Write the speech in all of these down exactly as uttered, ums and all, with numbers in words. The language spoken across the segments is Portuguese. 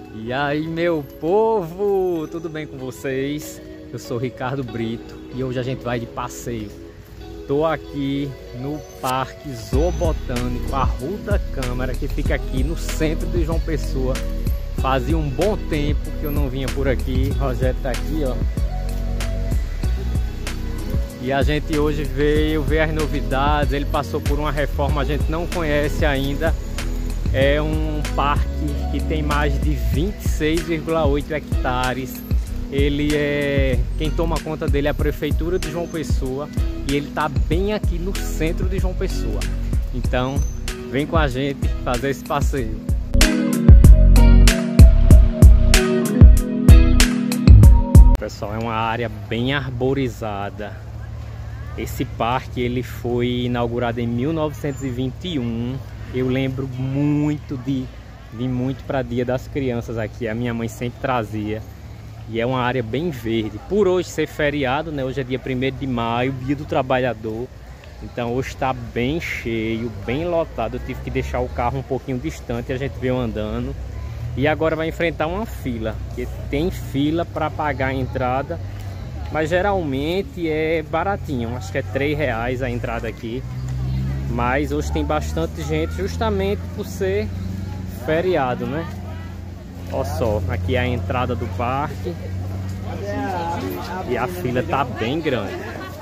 E aí, meu povo, tudo bem com vocês? Eu sou Ricardo Brito e hoje a gente vai de passeio. Tô aqui no Parque Zoobotânico Arruda Câmara, que fica aqui no centro de João Pessoa. Fazia um bom tempo que eu não vinha por aqui. O Rogério tá aqui, ó. E a gente hoje veio ver as novidades. Ele passou por uma reforma, a gente não conhece ainda. É um parque que tem mais de vinte e seis vírgula oito hectares. Ele é... Quem toma conta dele é a Prefeitura de João Pessoa. E ele tá bem aqui no centro de João Pessoa. Então, vem com a gente fazer esse passeio. Pessoal, é uma área bem arborizada. Esse parque ele foi inaugurado em mil novecentos e vinte e um. Eu lembro muito de vir muito para Dia das Crianças aqui. A minha mãe sempre trazia. E é uma área bem verde. Por hoje ser feriado, né? Hoje é dia primeiro de maio, Dia do Trabalhador. Então hoje está bem cheio, bem lotado. Eu tive que deixar o carro um pouquinho distante. A gente veio andando. E agora vai enfrentar uma fila. Porque tem fila para pagar a entrada. Mas geralmente é baratinho. Acho que é três reais a entrada aqui. Mas hoje tem bastante gente justamente por ser feriado, né? Olha só, aqui é a entrada do parque. E a fila tá bem grande.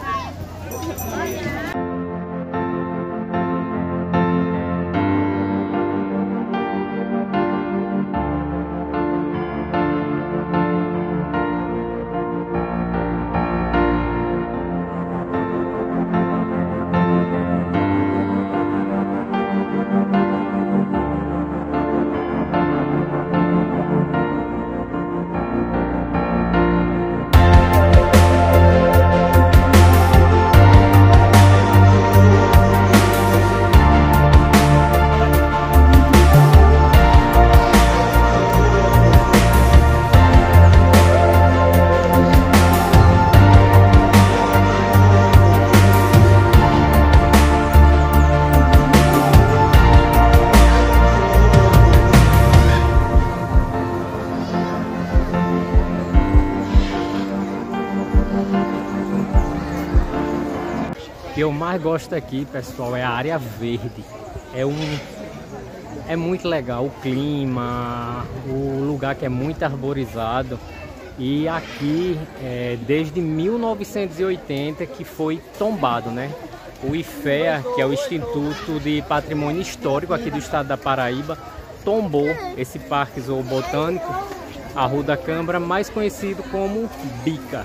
O que eu mais gosto aqui, pessoal, é a área verde. É um é muito legal o clima, o lugar que é muito arborizado. E aqui é, desde mil novecentos e oitenta que foi tombado, né? O IFEA, que é o Instituto de Patrimônio Histórico aqui do estado da Paraíba, tombou esse Parque Zoobotânico Arruda Câmara, mais conhecido como Bica.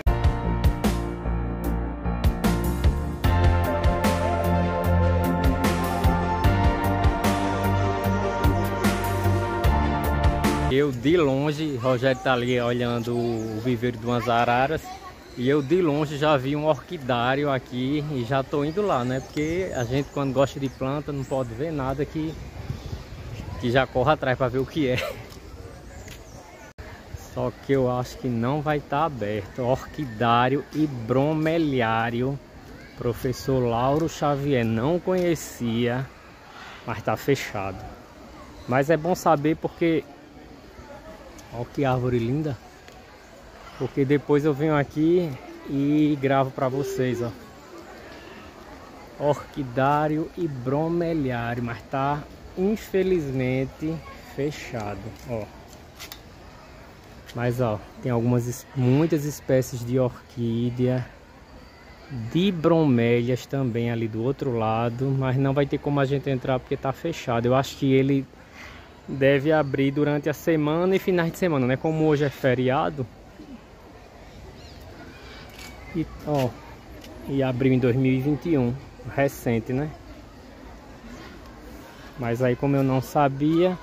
Eu de longe, Rogério tá ali olhando o viveiro de umas araras. E eu de longe já vi um orquidário aqui e já tô indo lá, né? Porque a gente quando gosta de planta não pode ver nada que, que já corre atrás para ver o que é. Só que eu acho que não vai estar aberto. Orquidário e bromeliário. Professor Lauro Xavier não conhecia, mas tá fechado. Mas é bom saber porque... Olha que árvore linda. Porque depois eu venho aqui e gravo para vocês, ó. Orquidário e bromeliário, mas tá infelizmente fechado, ó. Mas ó, tem algumas muitas espécies de orquídea, de bromélias também ali do outro lado, mas não vai ter como a gente entrar porque tá fechado. Eu acho que ele deve abrir durante a semana e finais de semana, né? Como hoje é feriado. E, ó, e abriu em dois mil e vinte e um, recente, né? Mas aí como eu não sabia,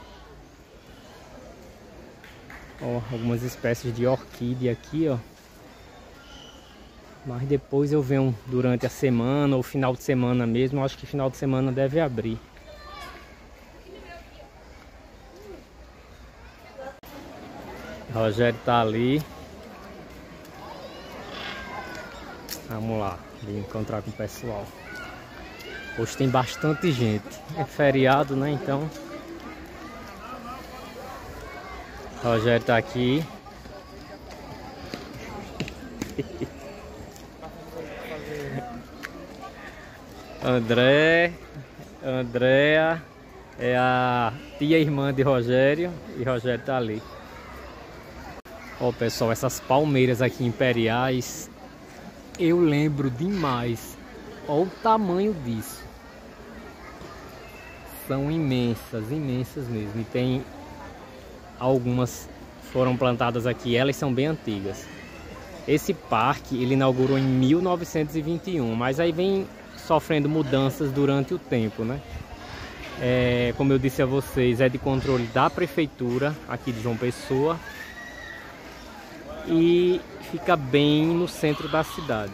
ó, algumas espécies de orquídea aqui, ó. Mas depois eu venho durante a semana ou final de semana mesmo. Acho que final de semana deve abrir. Rogério tá ali. Vamos lá, vim encontrar com o pessoal. Hoje tem bastante gente. É feriado, né? Então O Rogério tá aqui. André, Andréa é a tia irmã de Rogério e Rogério tá ali. Ó, pessoal, essas palmeiras aqui imperiais, eu lembro demais. Ó o tamanho disso. São imensas, imensas mesmo. E tem algumas foram plantadas aqui, elas são bem antigas. Esse parque ele inaugurou em mil novecentos e vinte e um, mas aí vem sofrendo mudanças durante o tempo, né? É, como eu disse a vocês, é de controle da prefeitura aqui de João Pessoa e fica bem no centro da cidade.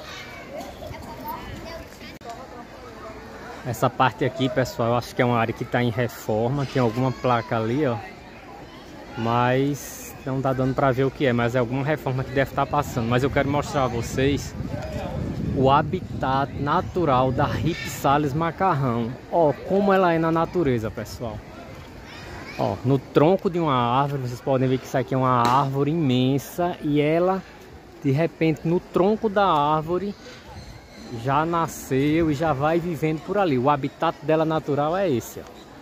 Essa parte aqui, pessoal, eu acho que é uma área que está em reforma. Tem alguma placa ali, ó, mas não tá dando para ver o que é, mas é alguma reforma que deve estar passando. Mas eu quero mostrar a vocês o habitat natural da Ripsalis macarrão. Ó, como ela é na natureza, pessoal. Ó, no tronco de uma árvore, vocês podem ver que isso aqui é uma árvore imensa e ela, de repente, no tronco da árvore já nasceu e já vai vivendo por ali. O habitat dela natural é esse, ó.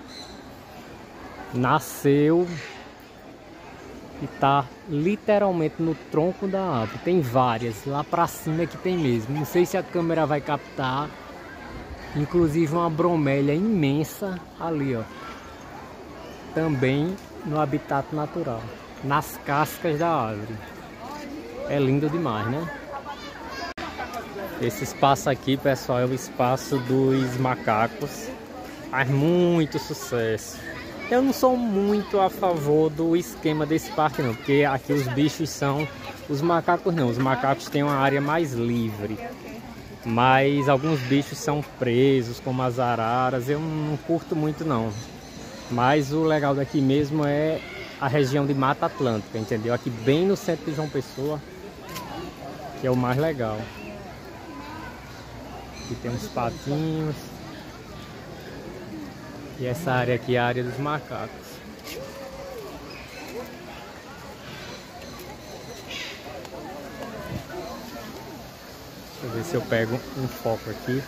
Nasceu e tá literalmente no tronco da árvore. Tem várias, lá pra cima é que tem mesmo. Não sei se a câmera vai captar. Inclusive uma bromélia imensa ali, ó. Também no habitat natural, nas cascas da árvore. É lindo demais, né? Esse espaço aqui, pessoal, é o espaço dos macacos. Faz muito sucesso. Eu não sou muito a favor do esquema desse parque não, porque aqui os bichos são... Os macacos não, os macacos têm uma área mais livre. Mas alguns bichos são presos, como as araras, eu não curto muito não. Mas o legal daqui mesmo é a região de Mata Atlântica, entendeu? Aqui bem no centro de João Pessoa, que é o mais legal. Aqui tem uns patinhos. E essa área aqui é a área dos macacos. Deixa eu ver se eu pego um foco aqui.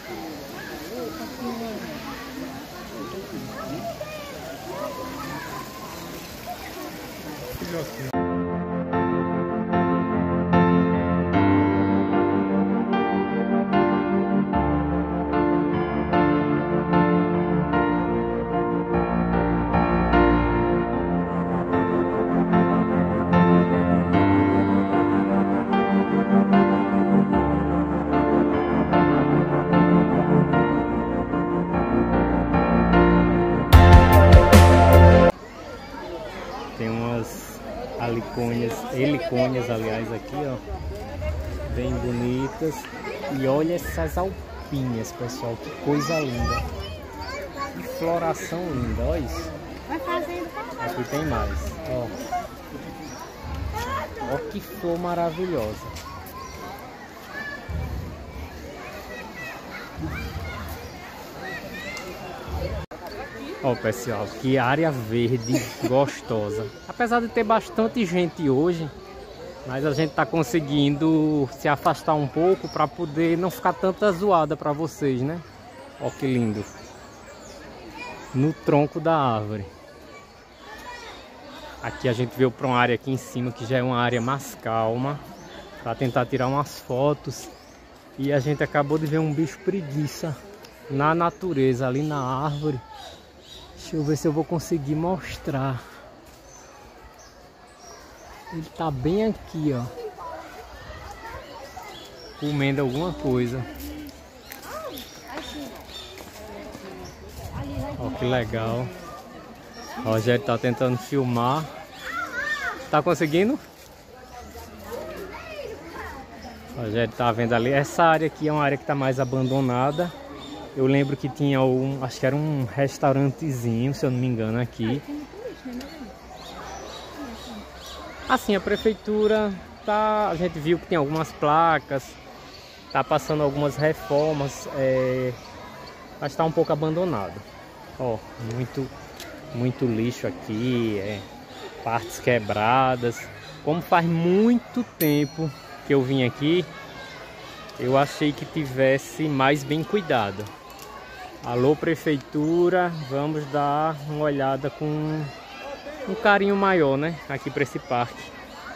Tem umas alicônias, helicônias, aliás, aqui, ó, bem bonitas. E olha essas alpinhas, pessoal, que coisa linda. Que floração linda, olha isso. Aqui tem mais, ó. Ó que flor maravilhosa. Ó, pessoal, que área verde gostosa. Apesar de ter bastante gente hoje, mas a gente tá conseguindo se afastar um pouco para poder não ficar tanta zoada para vocês, né? Ó que lindo. No tronco da árvore. Aqui a gente veio para uma área aqui em cima que já é uma área mais calma, para tentar tirar umas fotos. E a gente acabou de ver um bicho preguiça na natureza, ali na árvore. Deixa eu ver se eu vou conseguir mostrar. Ele tá bem aqui, ó, comendo alguma coisa. Ó que legal. O Rogério tá tentando filmar. Tá conseguindo? O Rogério tá vendo ali. Essa área aqui é uma área que tá mais abandonada. Eu lembro que tinha um, acho que era um restaurantezinho, se eu não me engano, aqui. Assim, a prefeitura tá, a gente viu que tem algumas placas, tá passando algumas reformas, é, mas tá um pouco abandonado. Ó, muito, muito lixo aqui, é, partes quebradas. Como faz muito tempo que eu vim aqui, eu achei que tivesse mais bem cuidado. Alô, prefeitura, vamos dar uma olhada com um carinho maior, né, aqui para esse parque.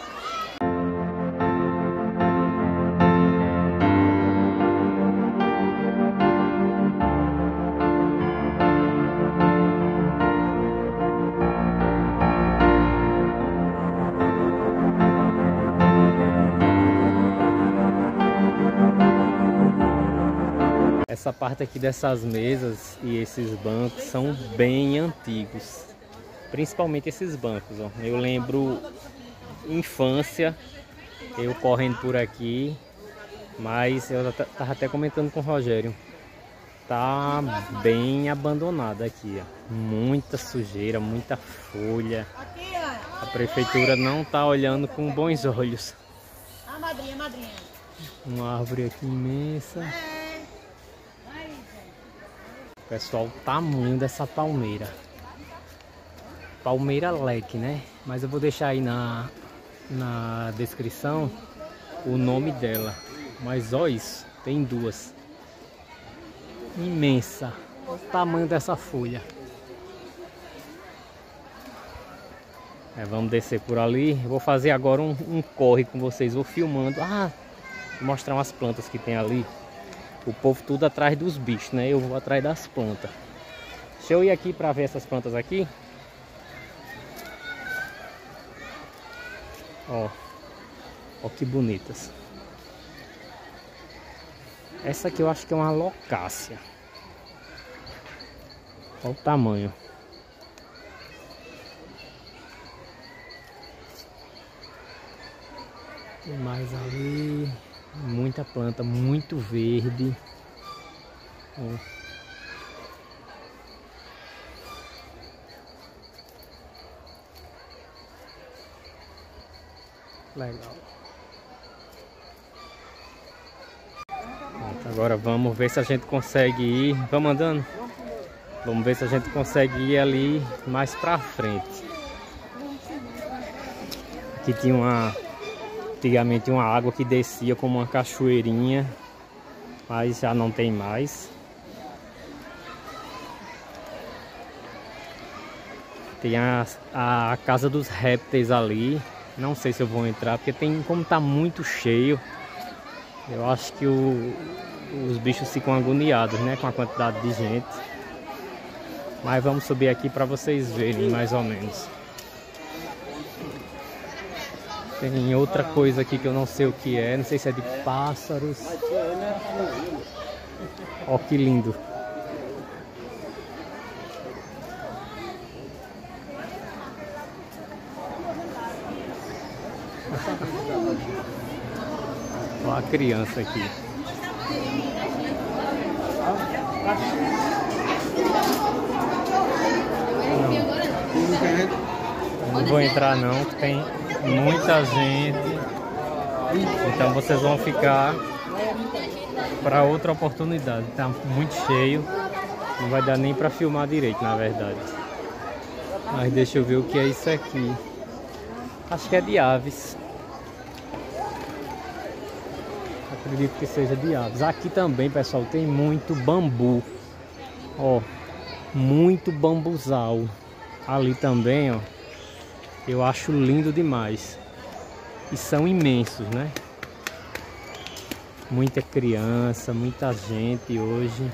Essa parte aqui dessas mesas e esses bancos são bem antigos. Principalmente esses bancos, ó. Eu lembro infância, eu correndo por aqui, mas eu tava até comentando com o Rogério. Tá bem abandonado aqui, ó. Muita sujeira, muita folha. A prefeitura não tá olhando com bons olhos. A madrinha, madrinha. Uma árvore aqui imensa. Pessoal, o tamanho dessa palmeira. Palmeira leque, né? Mas eu vou deixar aí na, na descrição o nome dela. Mas olha isso, tem duas. Imensa. Olha o tamanho dessa folha. É, vamos descer por ali. Eu vou fazer agora um, um corre com vocês. Vou filmando. Ah, vou mostrar umas plantas que tem ali. O povo tudo atrás dos bichos, né? Eu vou atrás das plantas. Deixa eu ir aqui para ver essas plantas aqui. Ó, ó que bonitas. Essa aqui eu acho que é uma locácia. Olha o tamanho. Tem mais ali. Muita planta, muito verde. Ó. Legal. Pronto, agora vamos ver se a gente consegue ir. Vamos andando? Vamos ver se a gente consegue ir ali mais pra frente. Aqui tinha uma... Antigamente uma água que descia como uma cachoeirinha, mas já não tem mais. Tem a, a casa dos répteis ali. Não sei se eu vou entrar, porque tem, como tá muito cheio, eu acho que o, os bichos ficam agoniados, né, com a quantidade de gente. Mas vamos subir aqui para vocês verem mais ou menos. Tem outra coisa aqui que eu não sei o que é, não sei se é de pássaros. Ó que lindo. Olha a criança aqui. Não, não vou entrar não, tem muita gente, então vocês vão ficar para outra oportunidade. Tá muito cheio, não vai dar nem para filmar direito, na verdade. Mas deixa eu ver o que é isso aqui. Acho que é de aves. Acredito que seja de aves. Aqui também, pessoal, tem muito bambu. Ó, muito bambuzal. Ali também, ó. Eu acho lindo demais. E são imensos, né? Muita criança, muita gente hoje.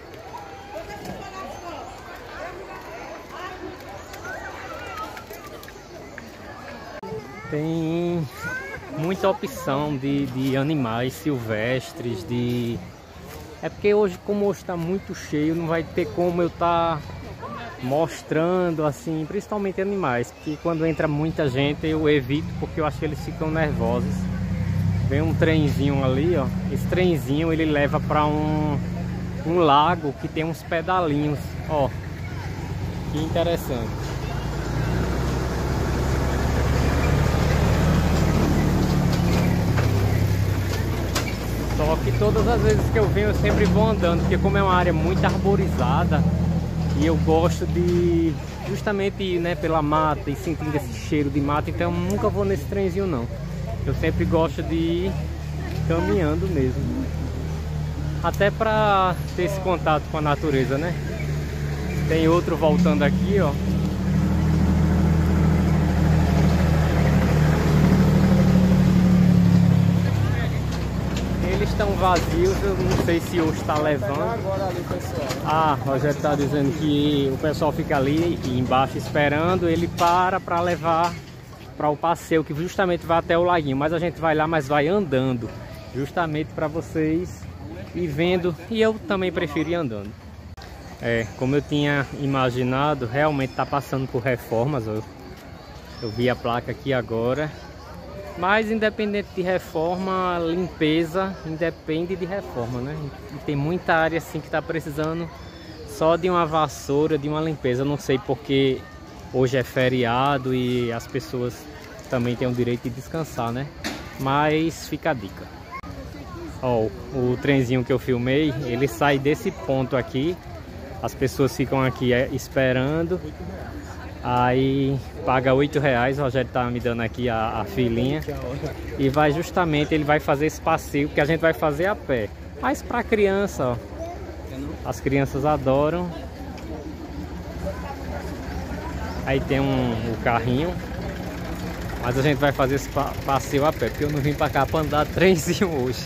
Tem muita opção de, de animais silvestres, de... É porque hoje, como hoje está muito cheio, não vai ter como eu estar... Tá mostrando assim, principalmente animais, que quando entra muita gente eu evito, porque eu acho que eles ficam nervosos. Vem um trenzinho ali, ó. Esse trenzinho ele leva para um, um lago que tem uns pedalinhos, ó. Que interessante. Só que todas as vezes que eu venho eu sempre vou andando, porque como é uma área muito arborizada, e eu gosto de justamente, né, pela mata e sentindo esse cheiro de mata, então eu nunca vou nesse trenzinho não. Eu sempre gosto de ir caminhando mesmo. Até para ter esse contato com a natureza, né? Tem outro voltando aqui, ó. Eles estão vazios, eu não sei se hoje está levando. Ah, o Rogério está dizendo que o pessoal fica ali embaixo esperando, ele para para levar para o passeio, que justamente vai até o laguinho. Mas a gente vai lá, mas vai andando, justamente para vocês ir vendo, e eu também prefiro ir andando. É, como eu tinha imaginado, realmente está passando por reformas. Eu, eu vi a placa aqui agora. Mas independente de reforma, limpeza independe de reforma, né? E tem muita área assim que está precisando só de uma vassoura, de uma limpeza. Eu não sei porque hoje é feriado e as pessoas também têm o direito de descansar, né? Mas fica a dica. Ó, o trenzinho que eu filmei, ele sai desse ponto aqui. As pessoas ficam aqui esperando. Aí paga oito reais, o Rogério tá me dando aqui a, a filinha. E vai justamente, ele vai fazer esse passeio que a gente vai fazer a pé. Mas pra criança, ó, as crianças adoram. Aí tem um, um carrinho. Mas a gente vai fazer esse passeio a pé, porque eu não vim pra cá pra andar trenzinho hoje.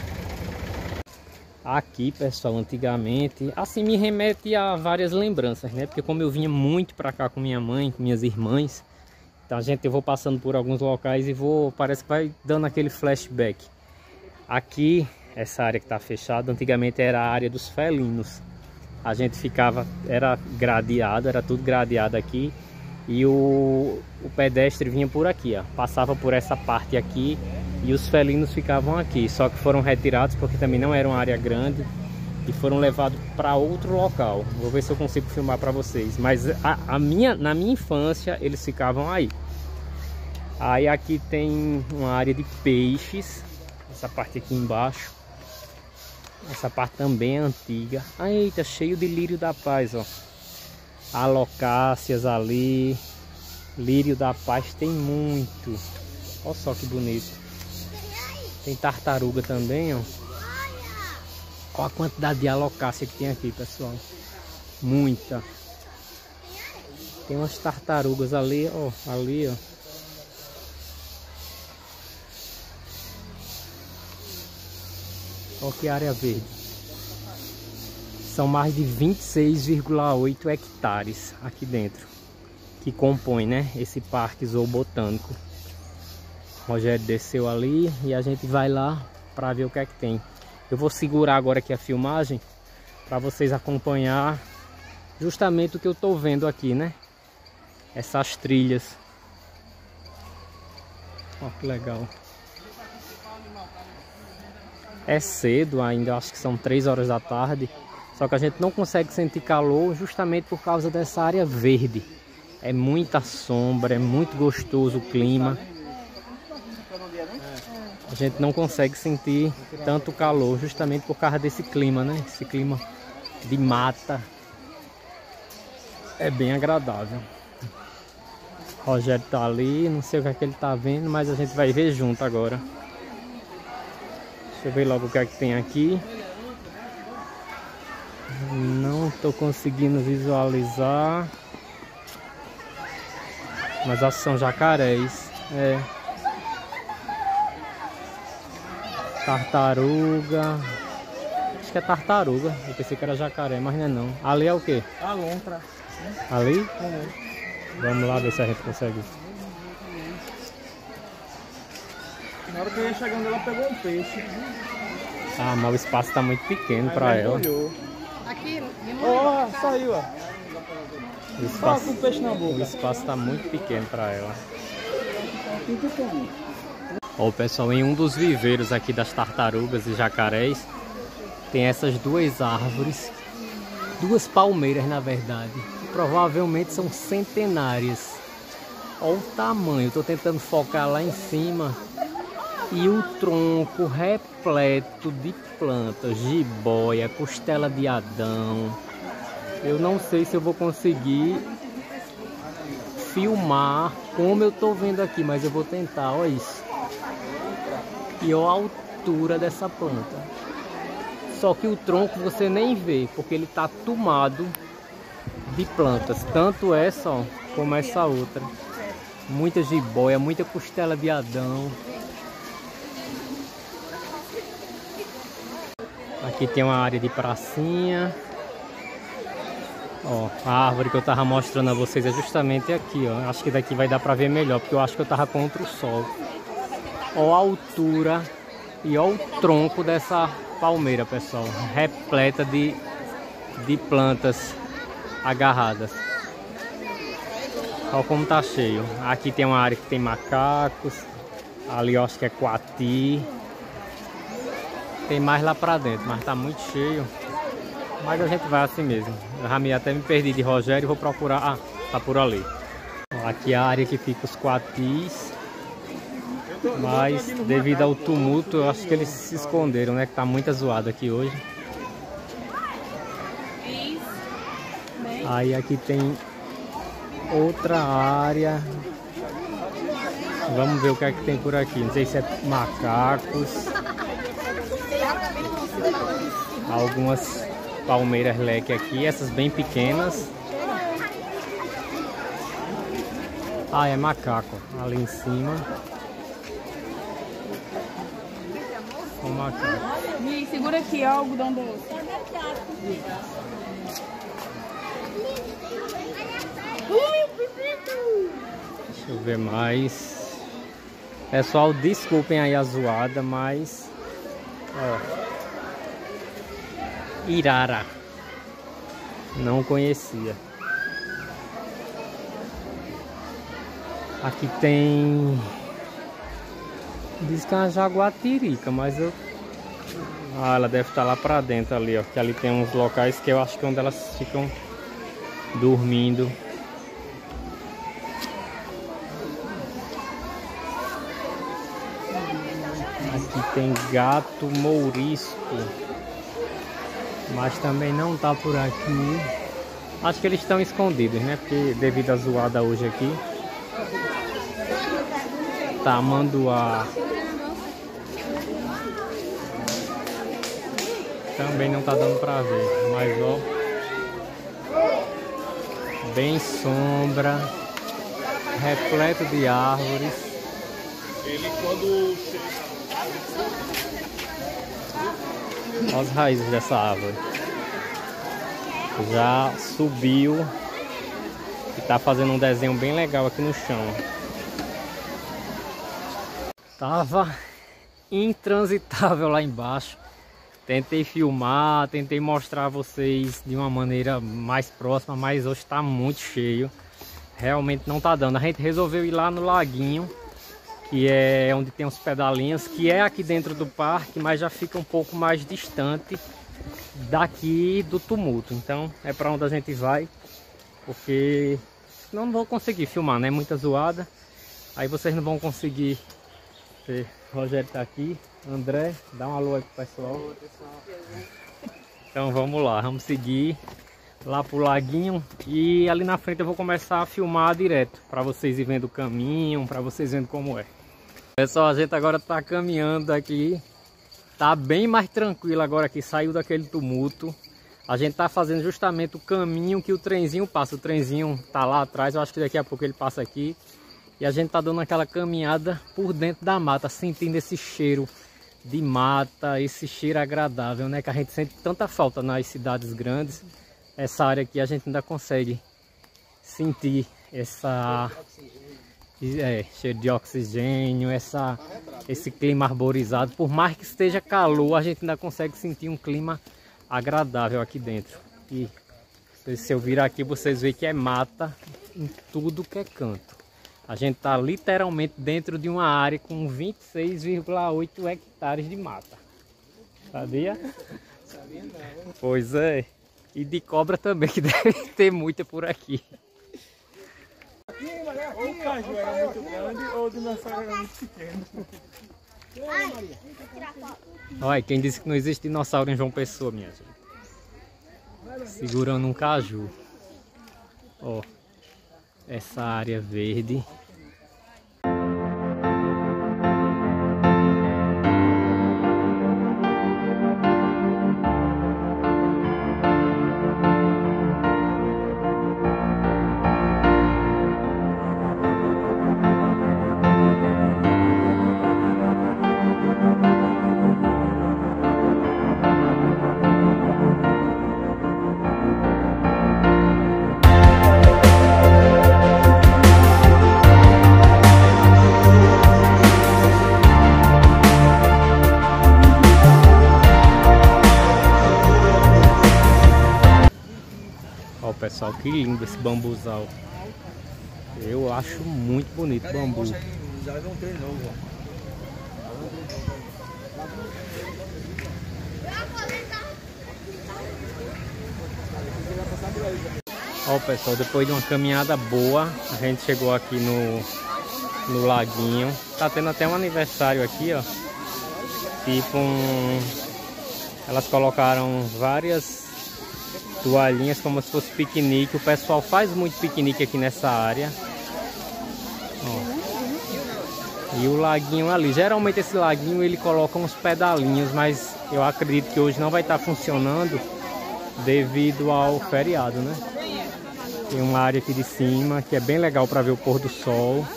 Aqui, pessoal, antigamente, assim me remete a várias lembranças, né? Porque como eu vinha muito pra cá com minha mãe, com minhas irmãs, então a gente, eu vou passando por alguns locais e vou, parece que vai dando aquele flashback. Aqui, essa área que tá fechada, antigamente era a área dos felinos. A gente ficava, era gradeado, era tudo gradeado aqui. E o, o pedestre vinha por aqui, ó, passava por essa parte aqui. E os felinos ficavam aqui, só que foram retirados porque também não era uma área grande e foram levados para outro local. Vou ver se eu consigo filmar para vocês. Mas a, a minha, na minha infância eles ficavam aí. Aí aqui tem uma área de peixes, essa parte aqui embaixo. Essa parte também é antiga. Eita, cheio de lírio da paz, ó. Alocáceas ali. Lírio da paz tem muito. Olha só que bonito. Tem tartaruga também, ó. Olha a quantidade de alocácia que tem aqui, pessoal. Muita. Tem umas tartarugas ali, ó. Ali, ó. Olha que área verde. São mais de vinte e seis vírgula oito hectares aqui dentro, que compõe, né, esse parque zoobotânico. O Rogério desceu ali e a gente vai lá para ver o que é que tem. Eu vou segurar agora aqui a filmagem para vocês acompanhar justamente o que eu tô vendo aqui, né? Essas trilhas. Ó, que legal. É cedo ainda, acho que são três horas da tarde. Só que a gente não consegue sentir calor justamente por causa dessa área verde. É muita sombra, é muito gostoso o clima. A gente não consegue sentir tanto calor justamente por causa desse clima, né? Esse clima de mata. É bem agradável. O Rogério tá ali, não sei o que é que ele tá vendo, mas a gente vai ver junto agora. Deixa eu ver logo o que é que tem aqui. Não tô conseguindo visualizar. Mas acho que são jacarés. É. Tartaruga. Acho que é tartaruga. Eu pensei que era jacaré, mas não é não. Ali é o que? A lontra. Ali? Uhum. Vamos lá ver se a gente consegue. Na hora que eu ia chegando, ela pegou um peixe. Ah, mas o espaço tá muito pequeno para ela. Aqui, Ó, oh, saiu, ó. O espaço, com o peixe na boca. O espaço tá muito pequeno para ela. Ó, pessoal, em um dos viveiros aqui das tartarugas e jacarés, tem essas duas árvores, duas palmeiras na verdade, que provavelmente são centenárias. Olha o tamanho, estou tentando focar lá em cima. E o tronco repleto de plantas, jiboia, costela de Adão. Eu não sei se eu vou conseguir filmar como eu tô vendo aqui, mas eu vou tentar, olha isso. E olha a altura dessa planta. Só que o tronco você nem vê, porque ele tá tomado de plantas. Tanto essa, ó, como essa outra. Muita jiboia, muita costela de Adão. Aqui tem uma área de pracinha. Ó, a árvore que eu tava mostrando a vocês é justamente aqui, ó. Acho que daqui vai dar pra ver melhor, porque eu acho que eu tava contra o sol. Ó a altura e ó o tronco dessa palmeira, pessoal. Repleta de, de plantas agarradas. Ó como tá cheio. Aqui tem uma área que tem macacos. Ali eu acho que é coati. Tem mais lá pra dentro, mas tá muito cheio. Mas a gente vai assim mesmo. Eu já até me perdi de Rogério e vou procurar. Ah, tá por ali. Aqui é a área que fica os coatis. Mas devido ao tumulto, eu acho que eles se esconderam, né? Que tá muito zoado aqui hoje. Aí aqui tem outra área. Vamos ver o que é que tem por aqui. Não sei se é macacos. Algumas palmeiras leque aqui, essas bem pequenas. Ah, é macaco ali em cima. O macaco. Me segura aqui, ó, o algodão doce. Deixa eu ver mais. Pessoal, desculpem aí a zoada, mas ó, Irara. Não conhecia. Aqui tem... Diz que é uma jaguatirica, mas eu... Ah, ela deve estar lá pra dentro ali, ó. Que ali tem uns locais que eu acho que é onde elas ficam dormindo. Aqui tem gato mourisco. Mas também não tá por aqui. Acho que eles estão escondidos, né? Porque devido à zoada hoje aqui. Tamanduá. Também não tá dando pra ver. Mas ó. Bem sombra. Repleto de árvores. Ele quando Olha as raízes dessa árvore. Já subiu e tá fazendo um desenho bem legal aqui no chão. Tava intransitável lá embaixo. Tentei filmar, tentei mostrar a vocês de uma maneira mais próxima, mas hoje tá muito cheio. Realmente não tá dando. A gente resolveu ir lá no laguinho, que é onde tem os pedalinhos, que é aqui dentro do parque, mas já fica um pouco mais distante daqui do tumulto. Então é para onde a gente vai, porque não vou conseguir filmar, né? Muita zoada. Aí vocês não vão conseguir ver. O Rogério tá aqui, André, dá um alô aí pro pessoal. Então vamos lá, vamos seguir lá pro laguinho e ali na frente eu vou começar a filmar direto para vocês ir vendo o caminho, para vocês vendo como é. Pessoal, a gente agora tá caminhando aqui, tá bem mais tranquilo agora que saiu daquele tumulto. A gente tá fazendo justamente o caminho que o trenzinho passa. O trenzinho tá lá atrás, eu acho que daqui a pouco ele passa aqui. E a gente tá dando aquela caminhada por dentro da mata, sentindo esse cheiro de mata, esse cheiro agradável, né? Que a gente sente tanta falta nas cidades grandes. Essa área aqui a gente ainda consegue sentir essa é, cheiro de oxigênio, essa, esse clima arborizado. Por mais que esteja calor, a gente ainda consegue sentir um clima agradável aqui dentro. E se eu virar aqui, vocês veem que é mata em tudo que é canto. A gente está literalmente dentro de uma área com vinte e seis vírgula oito hectares de mata. Sabia? Sabia não. Pois é. E de cobra também, que deve ter muita por aqui. ou o caju era muito grande ou o dinossauro era muito pequeno. Olha, quem disse que não existe dinossauro em João Pessoa, minha gente? Segurando um caju. Ó. essa área verde. Ó, pessoal, que lindo esse bambuzal. Eu acho muito bonito o bambu. Ó, pessoal, depois de uma caminhada boa, a gente chegou aqui no, no laguinho. Tá tendo até um aniversário aqui, ó. Tipo um... Elas colocaram várias toalhinhas como se fosse piquenique. O pessoal faz muito piquenique aqui nessa área. Ó. E o laguinho ali, geralmente esse laguinho ele coloca uns pedalinhos, mas eu acredito que hoje não vai estar funcionando devido ao feriado, né? Tem uma área aqui de cima que é bem legal para ver o pôr do sol.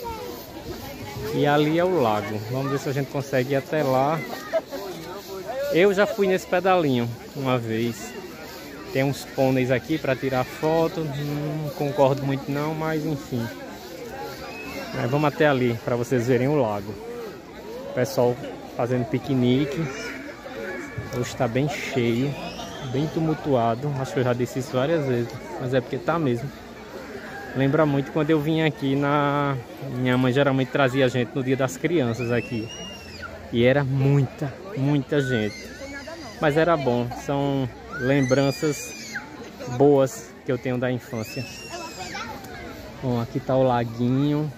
E ali é o lago. Vamos ver se a gente consegue ir até lá. Eu já fui nesse pedalinho uma vez. Tem uns pôneis aqui para tirar foto. Não concordo muito não, mas enfim. Mas vamos até ali para vocês verem o lago. O pessoal fazendo piquenique. Hoje está bem cheio, bem tumultuado. Acho que eu já disse isso várias vezes, mas é porque tá mesmo. Lembra muito quando eu vim aqui na... Minha mãe geralmente trazia a gente no dia das crianças aqui. E era muita, muita gente. Mas era bom, são lembranças boas que eu tenho da infância. Bom, aqui tá o laguinho.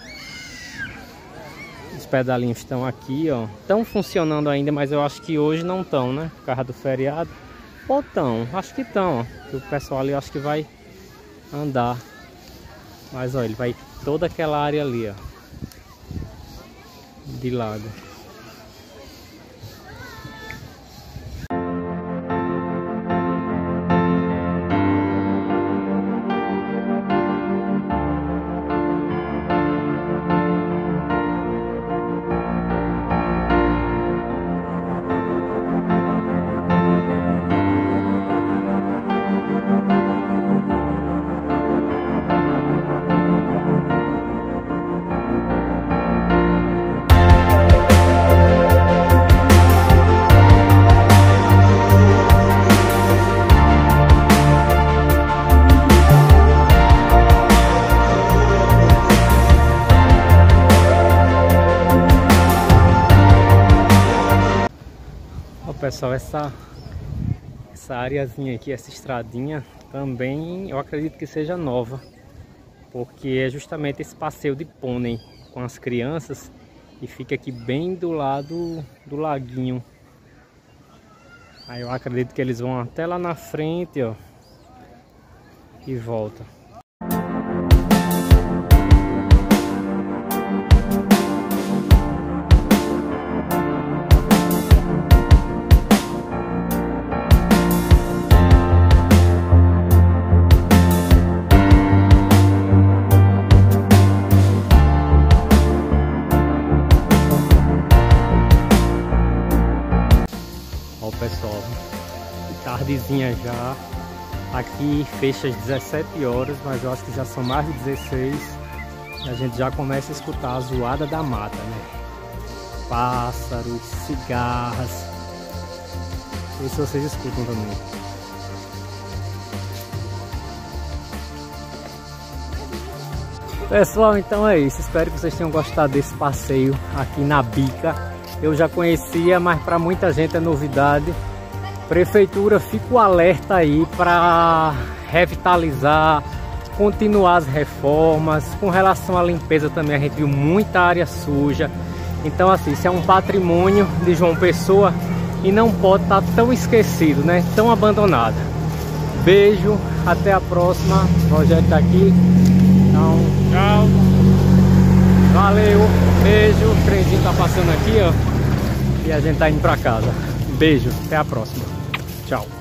Os pedalinhos estão aqui, ó. Estão funcionando ainda, mas eu acho que hoje não estão, né? Por causa do feriado. Ou estão, acho que estão, ó. O pessoal ali acho que vai andar. Mas ó, ele vai toda aquela área ali, ó, de lago. Pessoal, essa essa areazinha aqui, essa estradinha também eu acredito que seja nova, porque é justamente esse passeio de pônei com as crianças e fica aqui bem do lado do laguinho. Aí eu acredito que eles vão até lá na frente, ó, e volta. Pessoal, tardezinha já, aqui fecha às dezessete horas, mas eu acho que já são mais de dezesseis e a gente já começa a escutar a zoada da mata, né? Pássaros, cigarras, não sei se vocês escutam também. Pessoal, então é isso, espero que vocês tenham gostado desse passeio aqui na Bica. Eu já conhecia, mas para muita gente é novidade. Prefeitura, fica o alerta aí para revitalizar, continuar as reformas. Com relação à limpeza também, a gente viu muita área suja. Então assim, isso é um patrimônio de João Pessoa e não pode estar tão esquecido, né? Tão abandonado. Beijo, até a próxima. O Rogério tá aqui. Então, tchau. Valeu, beijo. O trenzinho tá passando aqui, ó. E a gente tá indo pra casa. Beijo, até a próxima. Tchau.